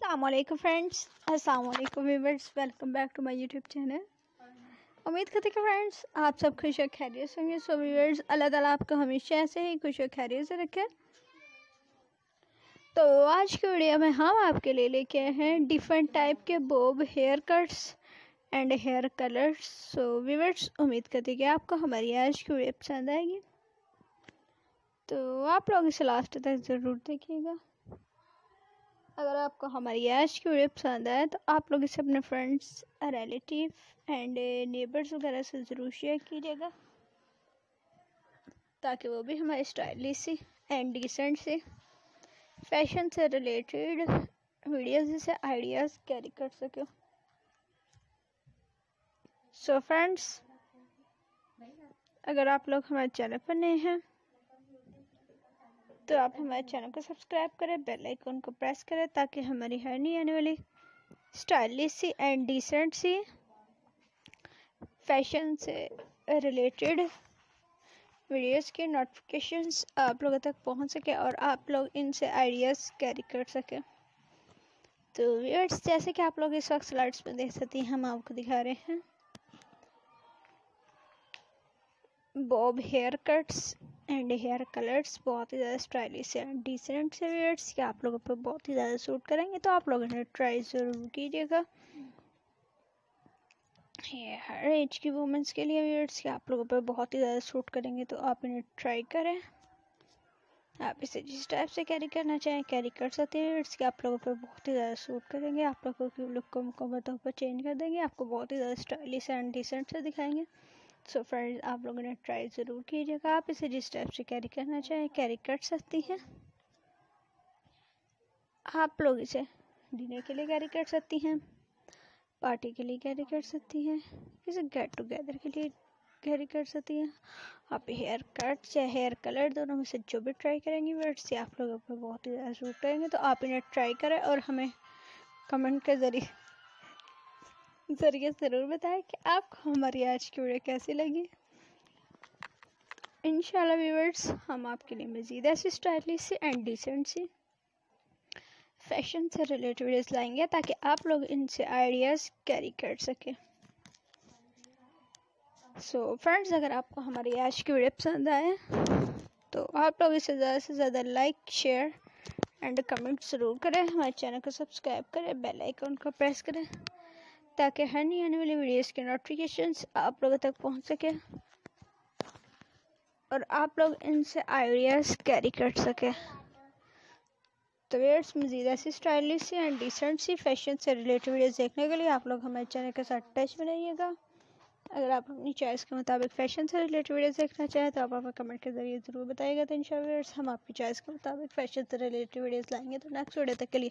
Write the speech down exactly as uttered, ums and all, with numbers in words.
अस्सलामुअलैकुम फ्रेंड्स, अस्सलामुअलैकुम viewers, welcome back to my YouTube channel. उम्मीद करते कि फ्रेंड्स आप सब खुश और खैरियत से होंगे। सो व्यूअर्स, अल्लाह ताला आपको हमेशा ऐसे ही खुश और खैरियत से रखे। तो आज की वीडियो में हम आपके लिए लेके आए हैं डिफरेंट टाइप के bob hair cuts and hair colours. So viewers, उम्मीद करते कि आपको हमारी आज की वीडियो पसंद आएगी, तो आप लोग इसे लास्ट तक ज़रूर देखिएगा। अगर आपको हमारी आज की वीडियो पसंद आए तो आप लोग इसे अपने फ्रेंड्स, रिलेटिव एंड नेबर्स वगैरह से ज़रूर शेयर कीजिएगा, ताकि वो भी हमारे स्टाइलिश से एंड डिसेंट से फैशन से रिलेटेड वीडियोज़ से आइडियाज़ कैरी कर सके। सो फ्रेंड्स, अगर आप लोग हमारे चैनल पर नए हैं तो आप हमारे चैनल को सब्सक्राइब करें, बेल आइकन को प्रेस करें, ताकि हमारी हर नई आने वाली स्टाइलिश सी एंड डिसेंट सी फैशन से रिलेटेड वीडियोस के नोटिफिकेशंस आप लोगों तक पहुंच सके और आप लोग इनसे आइडियाज़ कैरी कर सकें। तो व्यूअर्स, जैसे कि आप लोग इस वक्त स्लाइड्स में देख सकते हैं, हम आपको दिखा रहे हैं bob hair cuts and hair colours. बहुत ही ज़्यादा स्टाइलिश एंड डिसेंट से वेयर्स कि आप लोगों पर बहुत ही ज़्यादा सूट करेंगे, तो आप लोग इन्हें ट्राई ज़रूर कीजिएगा। ये हर एज की वुमेंस के लिए वेयर्स कि आप लोगों पर बहुत ही ज़्यादा सूट करेंगे, तो आप इन्हें ट्राई करें। आप इसे जिस टाइप से कैरी करना चाहें कैरी कर सकते हैं वेयर्स कि आप लोगों पर बहुत ही ज़्यादा सूट करेंगे, आप लोगों की लुक को मुकम्मल तौर पर चेंज कर देंगे, आपको बहुत ही ज़्यादा स्टाइलिश एंड डिसेंट से दिखाएंगे। सो फ्रेंड्स, आप लोगों ने ट्राई ज़रूर कीजिएगा। आप इसे जिस टाइप से कैरी करना चाहें कैरी कर सकती हैं। आप लोग इसे डिनर के लिए कैरी कर सकती हैं, पार्टी के लिए कैरी कर सकती हैं, इसे गेट टुगेदर के लिए कैरी कर सकती हैं। आप हेयर कट या हेयर कलर दोनों में से जो भी ट्राई करेंगे वर्ड्स से आप लोगों पर बहुत ही ज़्यादा सूट करेंगे, तो आप इन्हें ट्राई करें और हमें कमेंट के ज़रिए ज़रिए ज़रूर बताएं कि आपको हमारी आज की वीडियो कैसी लगी। इंशाल्लाह व्यूअर्स, हम आपके लिए मज़ीद ऐसी स्टाइलिश सी एंड डिसेंट सी फैशन से रिलेटेड वीडियोस लाएंगे, ताकि आप लोग इनसे आइडियाज़ कैरी कर सकें। सो फ्रेंड्स, अगर आपको हमारी आज की वीडियो पसंद आए तो आप लोग इसे ज़्यादा से ज़्यादा लाइक, शेयर एंड कमेंट ज़रूर करें। हमारे चैनल को सब्सक्राइब करें, बेल आइकन को प्रेस करें, ताकि हर नई आने वाली वीडियोस के नोटिफिकेशंस आप लोगों तक पहुंच सके और आप लोग इनसे आइडियाज़ कैरी कर सके। तो व्यूअर्स, मज़ीद ऐसी स्टाइलिश सी एंड डिसेंट सी फैशन से रिलेटेड वीडियोस देखने के लिए आप लोग हमारे चैनल के साथ टच में रहिएगा। अगर आप अपनी चॉइस के मुताबिक फैशन से रिलेटेड वीडियोस देखना चाहें तो आप हमें कमेंट के ज़रिए ज़रूर बताइएगा। तो इंशाल्लाह व्यूअर्स, हम आपकी चॉइस के मुताबिक फैशन से रिलेटेड वीडियोस लाएंगे। तो नेक्स्ट वीडियो तक के लिए